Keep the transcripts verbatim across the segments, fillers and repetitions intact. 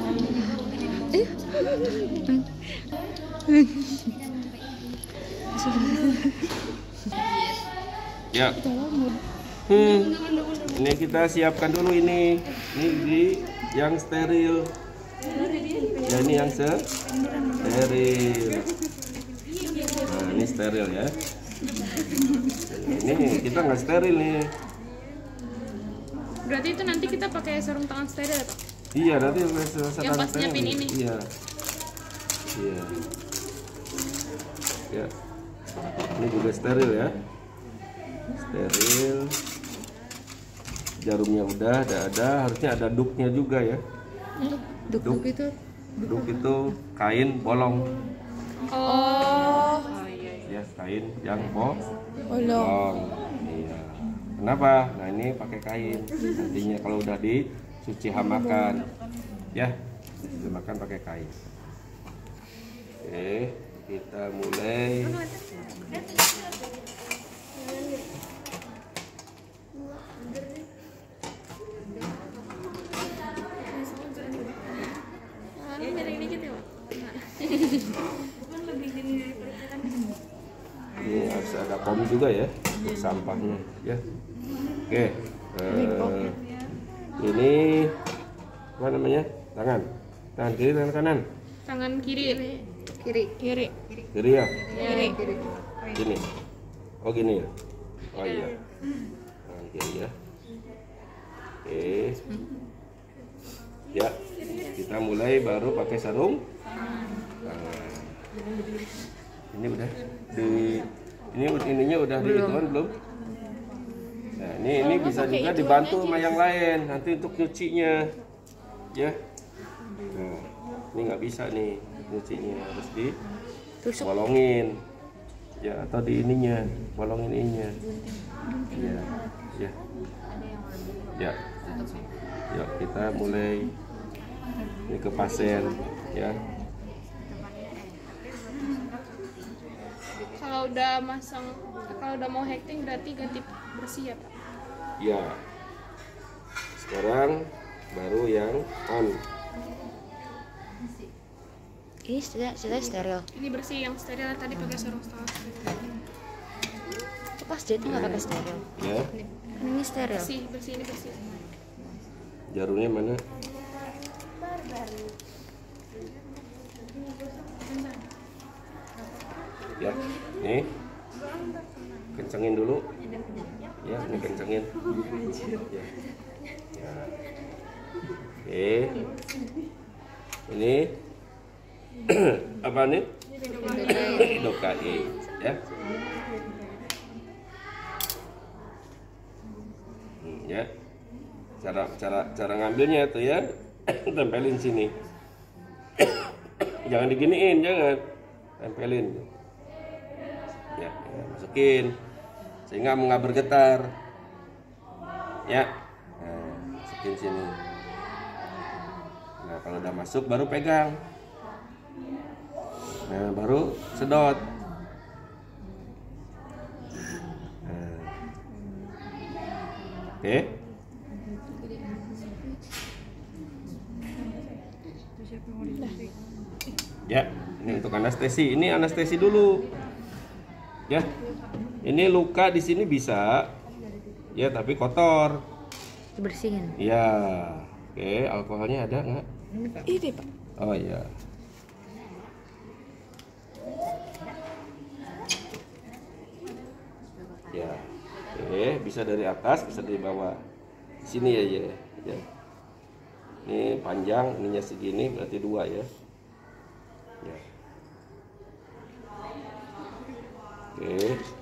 Ya. Hmm. Ini kita siapkan dulu ini. Ini di yang steril. Ya, ini yang se steril. Nah, ini steril ya. Ini kita nggak steril nih. Berarti itu nanti kita pakai sarung tangan steril ya, Pak? Iya, nanti pakai sarung yang pas tangan nyiapin ini. Iya. Iya. Ya. Ini juga steril ya. Steril. Jarumnya udah, ada ada, harusnya ada duknya juga ya. Duk, duk itu Duk itu kain bolong. Oh. Ya, kain yang bo bolong. bolong. Iya. Kenapa? Nah, ini pakai kain. Nantinya kalau udah disuci hamakan, ya, dimakan pakai kain. Oke, kita mulai. Ini harus ada pom juga ya untuk sampahnya ya. Oke, eh, ini apa namanya? Tangan, tangan kiri, tangan kanan. Tangan kiri. Kiri, kiri, Kiri ya. kiri, kiri. Gini. Oh gini ya. Oh iya. Tangan kiri ya. Oke. Ya, kita mulai baru pakai sarung. Nah, ini udah di ini ininya udah diituan belum? Nah, ini ini bisa juga dibantu sama yang lain nanti untuk nyucinya. Ya. Nah, ini nggak bisa nih nyucinya, harus dibolongin. Ya, atau di ininya, bolongin ininya. Ya. Ya. Ya. Yuk kita mulai ini ke pasien ya. Kalau udah masang, kalau udah mau hekting berarti ganti bersih ya, Pak? Ya. Sekarang baru yang on. Ini sudah sudah steril. Ini bersih, yang steril tadi pakai sarung tangan. Pas dia itu nggak pakai steril. Ya. Ini steril. Bersih, bersih ini bersih. Jarumnya mana? Ya, nih kencengin dulu. Ya, ini kencengin. Ya. Ya. Oke. Ini apa nih? Dokai, ya. Hmm, ya. Cara cara cara ngambilnya tuh ya, tempelin sini. Jangan diginiin, jangan. Tempelin. Ya, ya, masukin sehingga nggak bergetar. Ya, nah, masukin sini. Nah, kalau udah masuk baru pegang. Nah, baru sedot. Nah. Oke. Ya, ini untuk anestesi. Ini anestesi dulu. Ya. Ini luka di sini bisa. Ya, tapi kotor. Dibersihin. Ya. Oke, alkoholnya ada nggak? Ini, Pak. Oh iya. Ya. Oke, bisa dari atas, bisa dari bawah. Di sini ya, ya. Ya. Ini panjang, ininya segini, berarti dua ya. Ya. Oke.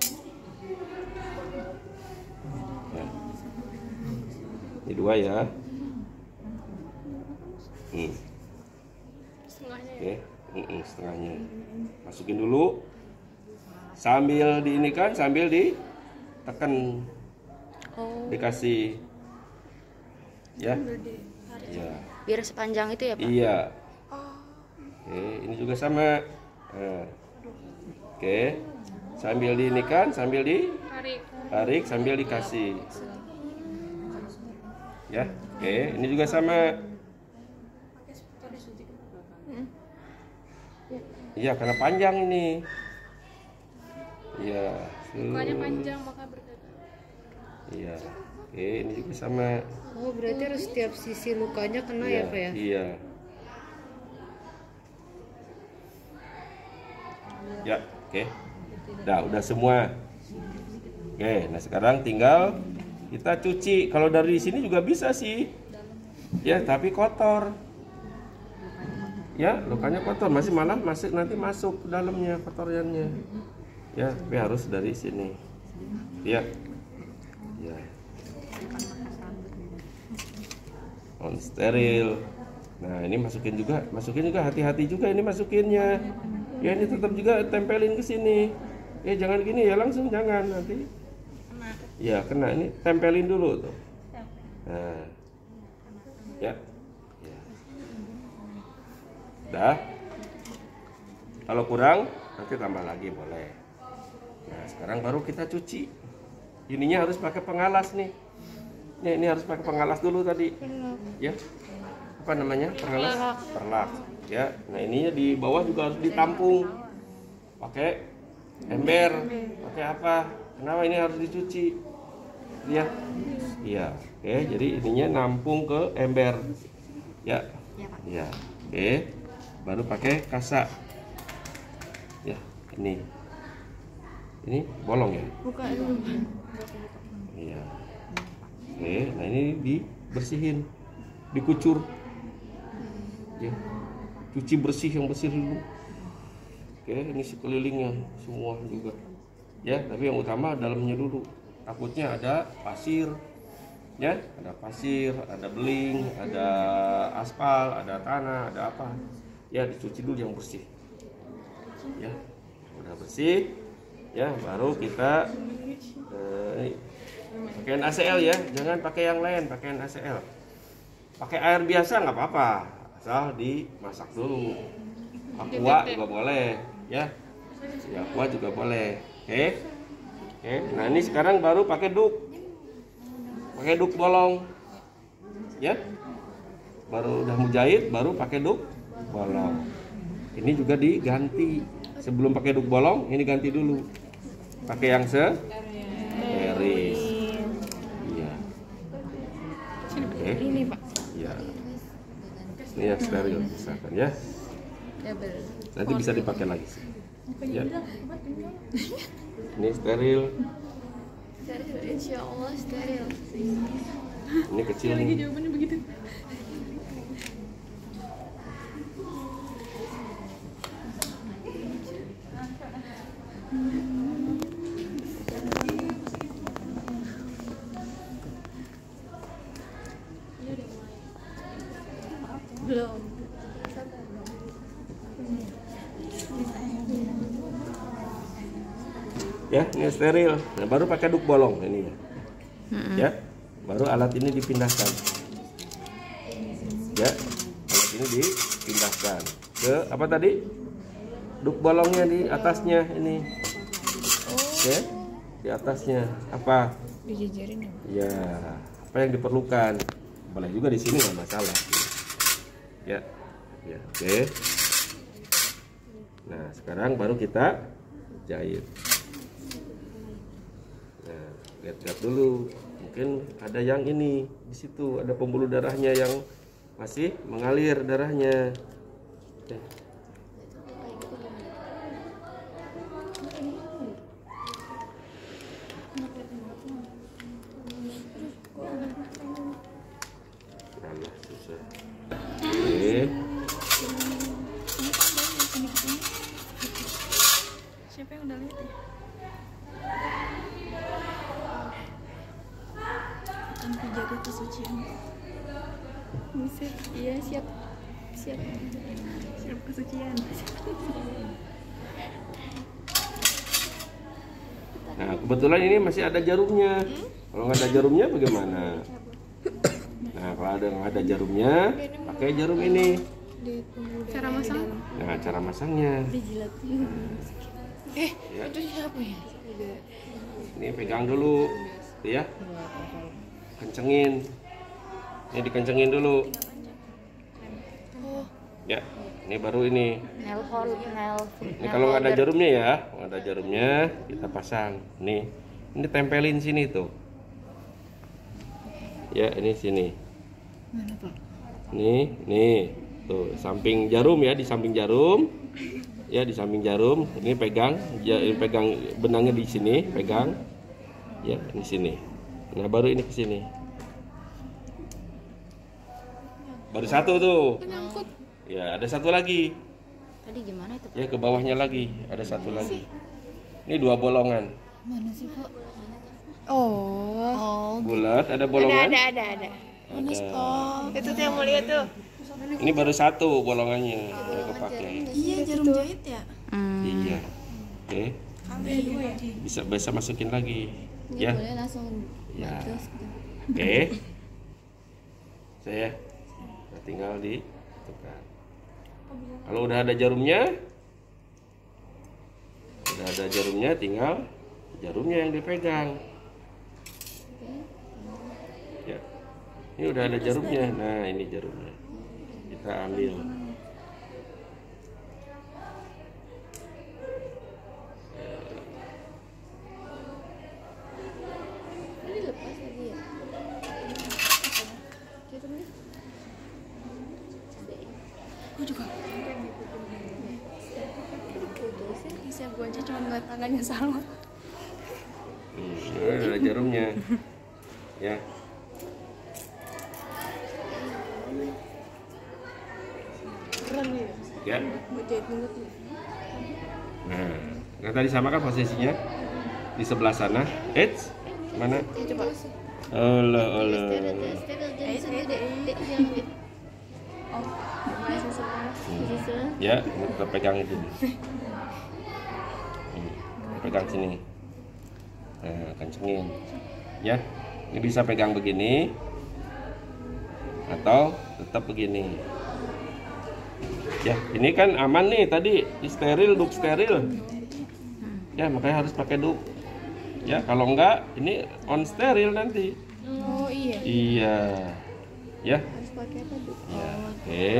Ya. Ini dua ya. Hmm. Setengahnya ya. Oke, mm-mm, setengahnya. Masukin dulu. Sambil diinikan, sambil ditekan. Oh. Dikasih. Ya. Ya. Biar sepanjang itu ya, Pak? Iya. Oke, ini juga sama. Nah. Oke. Sambil diinikan, sambil Tarik. ditarik, sambil dikasih. Ya. Oke, ini juga sama. Iya, karena panjang ini. Iya. Lukanya panjang maka berdarah. Iya. Oke, ini juga sama. Oh, berarti harus setiap sisi lukanya kena Iya, ya, Pak ya? Iya. Ya, oke. Udah, udah semua. Oke, nah sekarang tinggal kita cuci. Kalau dari sini juga bisa sih. Ya, tapi kotor. Ya, lukanya kotor, masih malah masih nanti masuk ke dalamnya kotorannya. Ya, tapi harus dari sini. Ya. Ya. On steril. Nah, ini masukin juga, masukin juga hati-hati juga ini masukinnya. Ya, ini tetap juga tempelin ke sini. Ya, jangan gini ya, langsung jangan nanti. Ya, kena ini tempelin dulu tuh. Nah. Ya. Ya. Dah. Kalau kurang nanti tambah lagi boleh. Nah, sekarang baru kita cuci. Ininya harus pakai pengalas nih. Ini, ini harus pakai pengalas dulu tadi. Ya. Apa namanya? Pengalas? Perlak. Ya. Nah, ininya di bawah juga harus ditampung. Pakai ember. Pakai apa? Kenapa ini harus dicuci? Ya. Iya. Oke, jadi ininya nampung ke ember. Ya. Ya. Oke. Baru pakai kasak. Ya, ini. Ini bolong ya? Bukan. Iya. Oke, nah ini dibersihin, dikucur. Ya. Cuci bersih yang bersih dulu. Oke, ini sekelilingnya semua juga. Ya, tapi yang utama dalamnya dulu. Takutnya ada pasir. Ya, ada pasir, ada beling, ada aspal, ada tanah, ada apa. Ya, dicuci dulu yang bersih. Ya, udah bersih. Ya, baru kita eh, pakaian A C L ya, jangan pakai yang lain, pakaian A C L. Pakai air biasa nggak apa-apa, asal dimasak dulu. Aqua juga boleh, ya. Ya, aqua juga boleh. Oke. Oke. Nah, ini sekarang baru pakai duk. Pakai duk bolong. Ya. Baru udah mujahid, baru pakai duk bolong. Ini juga diganti. Sebelum pakai duk bolong, ini ganti dulu. Pakai yang series. Iya. Oke. Ini, Pak. Iya. Ini yang steril misalkan ya. Nanti bisa dipakai lagi sih. Ya. Ini steril. Steril, insya Allah steril. Ini kecil nih. Jawabannya begitu. Belum. Ya, ini steril. Nah, baru pakai duk bolong ini. Ya. Baru alat ini dipindahkan. Ya. Alat ini dipindahkan ke apa tadi? Duk bolongnya di atasnya ini. Oke. Di atasnya apa? Dijajarin ya. Ya, apa yang diperlukan? Boleh juga di sini nggak masalah. Ya, ya, oke. Nah, sekarang baru kita jahit. Nah, lihat-lihat dulu. Mungkin ada yang ini di situ ada pembuluh darahnya yang masih mengalir darahnya. Oke. Alah, susah. Oke. Siapa yang udah lihat ya? Akan kujaga kesucian. Buset, iya siap. Siap. Siap kesucian. Nah, kebetulan ini masih ada jarumnya. Kalau nggak ada jarumnya bagaimana? Nah, kalau ada nggak ada jarumnya, pakai jarum ini. Cara masang? Nah, cara masangnya. Eh, Ya. itu siapa ya? Ini pegang dulu, ya. Kencengin. Ini dikencengin dulu. Ya, ini baru ini. Nail hole, nail. Ini kalau nggak ada jarumnya ya, nggak ada jarumnya kita pasang. Nih, ini tempelin sini tuh. Ya, ini sini. Mana Pak? Nih, nih, tuh samping jarum ya, di samping jarum. Ya, di samping jarum. Ini pegang, ya, ini pegang benangnya di sini, pegang. Ya, di sini. Nah, baru ini ke sini. Baru satu tuh. Ya, ada satu lagi. Tadi gimana itu? Ya, ke bawahnya lagi, ada satu lagi. Ini dua bolongan. Mana sih Pak? Oh. Oh, Bulat, ada bolongan. ada, ada, ada. Ada. Itu tuh yang mau lihat tuh. Ini baru satu bolongannya yang kepake. Iya, jarum jahit ya. Hmm. Iya. Oke. Bisa bisa masukin lagi. Ya. Boleh langsung Ya. batus. Oke. Saya nah, tinggal di tukar. Kalau udah ada jarumnya, udah ada jarumnya, tinggal jarumnya yang dipegang. Ya. Ini udah ada jarumnya. Nah, ini jarumnya. Kita ambil. Ini lepas lagi ya? Jarumnya. Gue juga. Bisa gue aja cuma ngeliat tangannya sama. Hmm, nah, ada jarumnya. Ya. Keren ya. Ya. Buat jahit mulut. Nah, yang tadi sama kan posisinya di sebelah sana. Eits, mana? Coba. Olah, olah. Oh. Ya, ini kita pegang itu. Hmm, pegang sini. Nah, kencengin. Ya, ini bisa pegang begini atau tetap begini. Ya, ini kan aman nih tadi, steril, duk steril. Ya, makanya harus pakai duk. Ya, kalau enggak, ini on steril nanti. Oh iya. Iya. Ya. Harus pakai apa tuh? Ya, oke.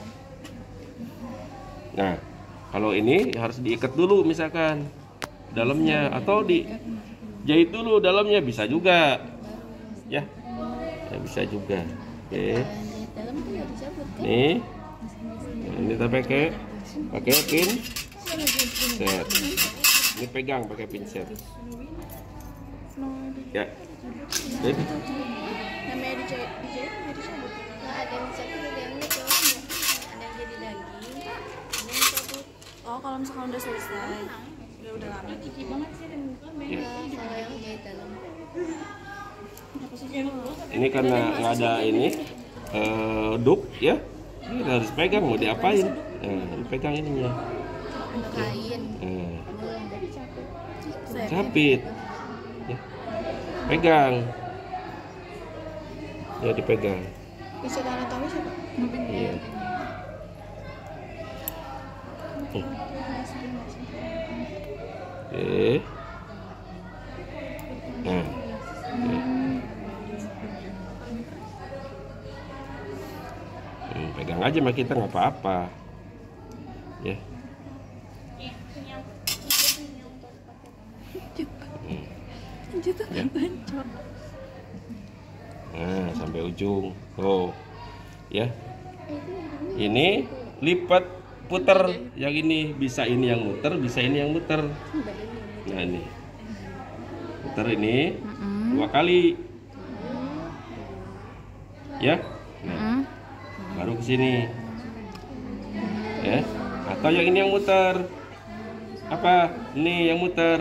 Nah, kalau ini harus diikat dulu misalkan dalamnya atau dijahit dulu dalamnya bisa juga. Ya. Ya bisa juga. Oke. Dalam tuh nggak dicabut kan? Nih. Ini kita pakai pakai pin set. Ini pegang pakai pin set. Ya. Oke. Namanya dijahit, dijahit nggak dicabut. Nah, ada yang dicabut, ada yang enggak cowok. Ada yang jadi daging, ada yang dicabut. Oh, kalau misalkan udah selesai. Udah udah lama. Gigi banget sih dan Ya. Kalau yang jahit dalam. Ini karena nggak ada ini eh, duk ya. Ini harus pegang mau diapain? Nah, dipegang ininya. Kain. Nah, Belum dari capit. capit. Ya. Pegang. Ya dipegang. Bisa anatomi siapa? Iya. Hmm. Oke. Nah. Oke. Hmm, pegang aja sama kita nggak apa-apa. Ya. Hmm. Ya. Nah, sampai ujung. Oh. Ya. Ini lipat putar yang ini, bisa ini yang muter, bisa ini yang muter. Nah, ini. Putar ini dua kali. Ya. Nah. Baru ke sini. Ya. Atau yang ini yang muter. Apa? Ini yang muter.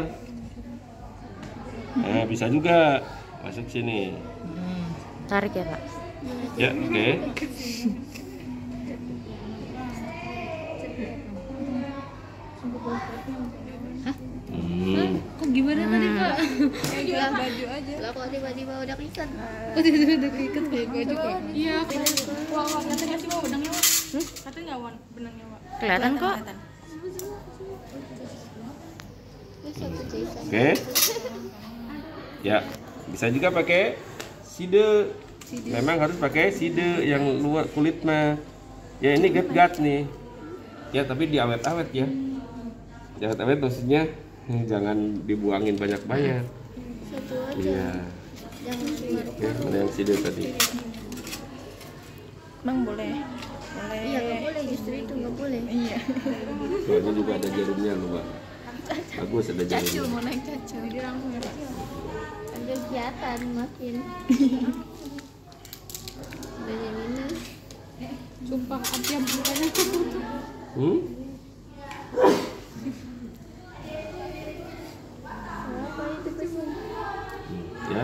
Nah, bisa juga masuk sini. Tarik ya Pak. Ya, oke. Hmm. Kok gimana tadi Pak? Kayak baju aja. Lah kok tiba-tiba udah keikat? Udah keikat kayak baju kok. Iya, wah, wah, kelihatan nggak sih, wah, benangnya, wah? Kelihatan nggak, Wan, benangnya, wah? Kelihatan kok. Kelihatan. Oke. Ya, bisa juga pakai side. Memang harus pakai side yang luar kulit mah. Ya ini GetGuard nih. Ya tapi diawet-awet ya. Diawet-awet maksudnya eh, jangan dibuangin banyak-banyak. Satu aja. Iya. Jangan cuma. Ya, mana yang sidir tadi? Bang boleh. Boleh. Iya nggak boleh, justru itu nggak boleh. Iya. Soalnya juga ada jarumnya loh, Mbak. Bagus ada Cacil jarumnya. mau naik cacil. Jadi langsung ya. Ada kegiatan makin. Dan yang ini. Sumpah, Apiam bukannya. Hmm? Apa itu tuh? Ya.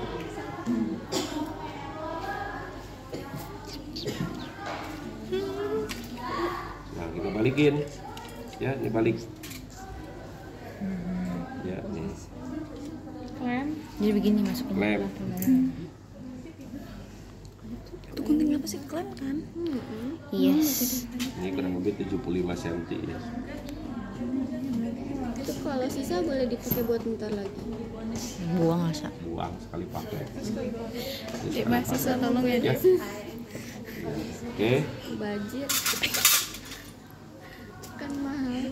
Nah, kita balikin. Ya, ini balik. Ya, nih. Lem. Jadi begini masukin. Lem. Itu gunting apa sih? Klem kan? Yes. Ini kurang lebih tujuh puluh lima sentimeter ya. Itu kalau sisa boleh dipakai buat ntar lagi. Buang masa. Buang sekali pakai. Dek mahasiswa tolong ya. Ya. Oke. Bajir. Kan mahal.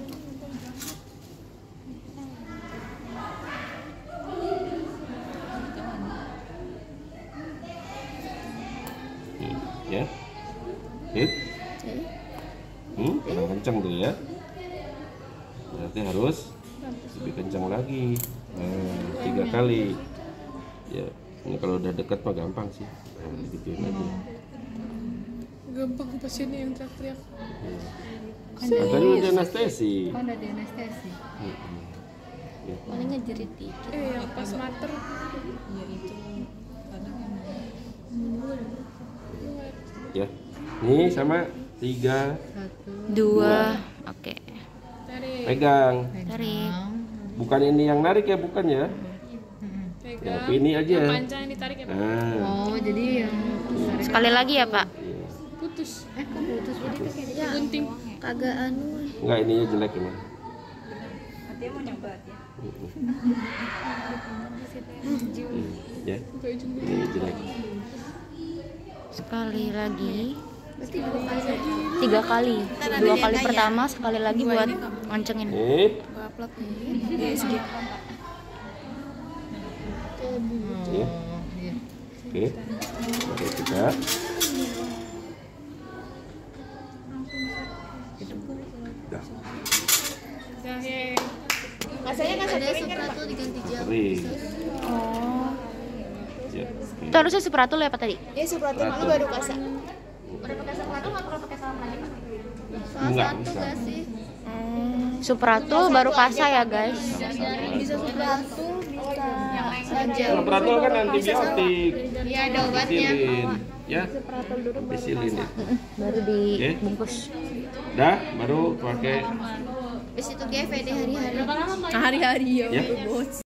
Hmm, ya. Hit. Hmm, kurang kencang tuh ya. Berarti harus lebih kencang lagi. Nah, tiga kali. Ya, ini kalau udah dekat mah gampang sih. Nah, digituin aja. Gampang pasiennya yang teriak-teriak. Katanya udah anestesi. Kan ada anestesi. Hmm, ya. Paling ngejerit dikit. Eh, yang pas mater. Ya itu kadang Ya. Nih sama tiga. dua. Oke. Tarik. Pegang. Tarik. Bukan ini yang narik ya, bukan ya? Ya, Pegang. tapi ini Yang aja. panjang yang ditarik ya, Pak. Nah, Oh, jadi yang sekali lagi ya, Pak? iya. Putus. Eh kok putus jadi tuh kayak ya, Gunting. kagak anu. Enggak, ininya jelek emang. Dia mau nyoba ya. Ya, Sampai ujung dulu. ini jelek. Sekali lagi. Berarti dua kali. Tiga kali. Dua kali pertama, sekali lagi buat ngoncengin. Nih, Gua upload nih. ya. Oke. Baru kita. Dah. Dah, ye. Rasanya kan ada supratul diganti jam. Kering. Oh. Ya. oke. Itu harusnya seperatul ya, Pak tadi? Ya supratul malu baru kasa. Udah pakai seperatul nggak perlu pakai salam lagi, Pak? Salah Enggak, satu bisa. gak sih? Supratul baru kasa ya, guys. Bisa supratul, bisa saja. Kalau peratul kan antibiotik. Iya ada obatnya. Pisilin. Ya. Pisilin ya. Baru dibungkus. Dah, baru pakai Habis itu G V D hari-hari. Hari-hari ya.